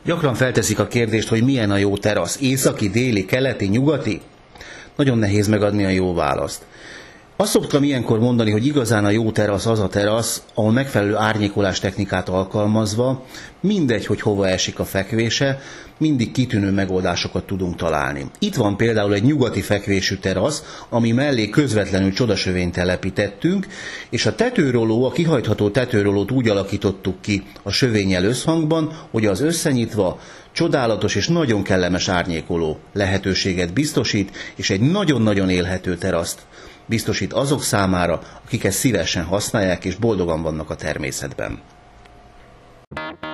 Gyakran felteszik a kérdést, hogy milyen a jó terasz, északi, déli, keleti, nyugati? Nagyon nehéz megadni a jó választ. Azt szoktam ilyenkor mondani, hogy igazán a jó terasz az a terasz, ahol megfelelő árnyékolás technikát alkalmazva, mindegy, hogy hova esik a fekvése, mindig kitűnő megoldásokat tudunk találni. Itt van például egy nyugati fekvésű terasz, ami mellé közvetlenül csodasövényt telepítettünk, és a tetőróló, a kihajtható tetőrólót úgy alakítottuk ki a sövénnyel összhangban, hogy az összenyitva csodálatos és nagyon kellemes árnyékoló lehetőséget biztosít, és egy nagyon-nagyon élhető teraszt biztosít azok számára, akik ezt szívesen használják és boldogan vannak a természetben.